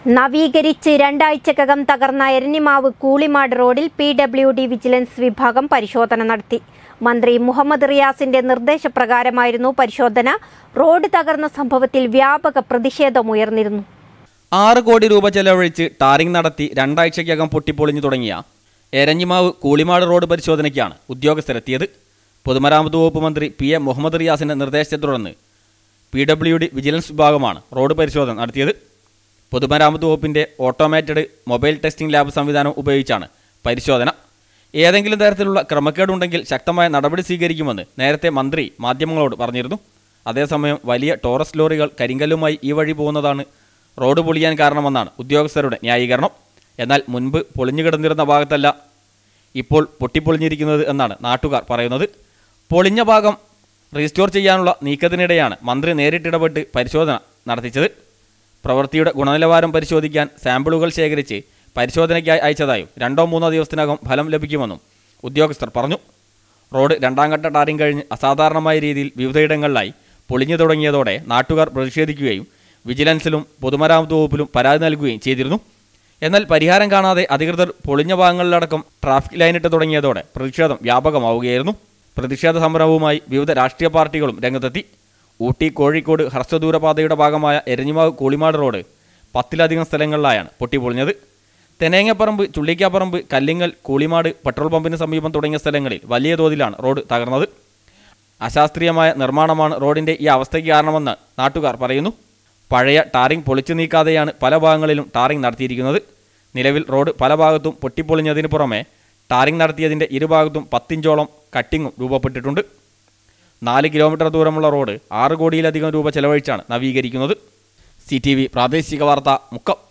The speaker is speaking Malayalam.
നവീകരിച്ച് രണ്ടാഴ്ചക്കകം തകർന്ന എരഞ്ഞിമാവ് കൂളിമാട് റോഡിൽ PWD വിജിലൻസ് വിഭാഗം പരിശോധന നടത്തി. മന്ത്രി മുഹമ്മദ് റിയാസിന്റെ നിർദ്ദേശപ്രകാരമായിരുന്നു പരിശോധന. റോഡ് തകർന്ന സംഭവത്തിൽ വ്യാപക പ്രതിഷേധമുയർന്നിരുന്നു. 6 കോടി രൂപ ചെലവഴിച്ച് ടാറിംഗ് നടത്തി രണ്ടാഴ്ചക്കകം പൊട്ടിപ്പൊളിഞ്ഞു തുടങ്ങിയ എരഞ്ഞിമാവ് കൂളിമാട് റോഡ് പരിശോധനയ്ക്കാണ് ഉദ്യോഗസ്ഥരെത്തിയത്. പൊതുമരാമത്ത് വകുപ്പ് മന്ത്രി PA മുഹമ്മദ് റിയാസിന്റെ നിർദ്ദേശത്തെ തുടർന്ന് PWD വിജിലൻസ് വിഭാഗമാണ് റോഡ് പരിശോധന നടത്തിയത്. പൊതുമരാമത്ത് വകുപ്പിന്റെ ഓട്ടോമാറ്റഡ് മൊബൈൽ ടെസ്റ്റിംഗ് ലാബ് സംവിധാനം ഉപയോഗിച്ചാണ് പരിശോധന. ഏതെങ്കിലും തരത്തിലുള്ള ക്രമക്കേടുണ്ടെങ്കിൽ ശക്തമായ നടപടി സ്വീകരിക്കുമെന്ന് നേരത്തെ മന്ത്രി മാധ്യമങ്ങളോട് പറഞ്ഞിരുന്നു. അതേസമയം വലിയ ടോറസ് ലോറികൾ കരിങ്കല്ലുമായി ഈ വഴി പോകുന്നതാണ് റോഡ് പൊളിയാൻ കാരണമെന്നാണ് ഉദ്യോഗസ്ഥരുടെ ന്യായീകരണം. എന്നാൽ മുൻപ് പൊളിഞ്ഞുകിടന്നിരുന്ന ഭാഗത്തല്ല ഇപ്പോൾ പൊട്ടിപ്പൊളിഞ്ഞിരിക്കുന്നത് എന്നാണ് നാട്ടുകാർ പറയുന്നത്. പൊളിഞ്ഞ ഭാഗം റീസ്റ്റോർ ചെയ്യാനുള്ള നീക്കത്തിനിടെയാണ് മന്ത്രി നേരിട്ടിടപെട്ട് പരിശോധന നടത്തിച്ചത്. പ്രവൃത്തിയുടെ ഗുണനിലവാരം പരിശോധിക്കാൻ സാമ്പിളുകൾ ശേഖരിച്ച് പരിശോധനയ്ക്കായി അയച്ചതായും 2-3 ദിവസത്തിനകം ഫലം ലഭിക്കുമെന്നും ഉദ്യോഗസ്ഥർ പറഞ്ഞു. റോഡ് രണ്ടാം ഘട്ട ടാറിംഗ് കഴിഞ്ഞ് അസാധാരണമായ രീതിയിൽ വിവിധയിടങ്ങളിലായി പൊളിഞ്ഞു തുടങ്ങിയതോടെ നാട്ടുകാർ പ്രതിഷേധിക്കുകയും വിജിലൻസിലും പൊതുമരാമത്ത് വകുപ്പിലും പരാതി നൽകുകയും ചെയ്തിരുന്നു. എന്നാൽ പരിഹാരം കാണാതെ അധികൃതർ പൊളിഞ്ഞ ഭാഗങ്ങളിലടക്കം ട്രാഫിക് ലൈനിട്ട് തുടങ്ങിയതോടെ പ്രതിഷേധം വ്യാപകമാവുകയായിരുന്നു. പ്രതിഷേധ സമരവുമായി വിവിധ രാഷ്ട്രീയ പാർട്ടികളും രംഗത്തെത്തി. ഊട്ടി കോഴിക്കോട് ഹ്രസ്വദൂരപാതയുടെ ഭാഗമായ എരഞ്ഞിമാവ് കൂളിമാട് റോഡ് 10ലധികം സ്ഥലങ്ങളിലായാണ് പൊട്ടിപ്പൊളിഞ്ഞത്. തെനേങ്ങപ്പറമ്പ്, ചുള്ളിക്കാപ്പറമ്പ്, കല്ലിങ്ങൽ, കൂളിമാട്, പെട്രോൾ പമ്പിന് സമീപം തുടങ്ങിയ സ്ഥലങ്ങളിൽ വലിയ തോതിലാണ് റോഡ് തകർന്നത്. അശാസ്ത്രീയമായ നിർമ്മാണമാണ് റോഡിൻ്റെ ഈ അവസ്ഥയ്ക്ക് കാരണമെന്ന് നാട്ടുകാർ പറയുന്നു. പഴയ ടാറിംഗ് പൊളിച്ചു നീക്കാതെയാണ് പല ഭാഗങ്ങളിലും ടാറിംഗ് നടത്തിയിരിക്കുന്നത്. നിലവിൽ റോഡ് പല ഭാഗത്തും പൊട്ടിപ്പൊളിഞ്ഞതിന് പുറമെ ടാറിംഗ് നടത്തിയതിൻ്റെ ഇരുഭാഗത്തും 10 ഇഞ്ചോളം കട്ടിങ്ങും രൂപപ്പെട്ടിട്ടുണ്ട്. 4 കിലോമീറ്റർ ദൂരമുള്ള റോഡ് 6 കോടിയിലധികം രൂപ ചെലവഴിച്ചാണ് നവീകരിക്കുന്നത്. CTV പ്രാദേശിക വാർത്ത, മുക്കം.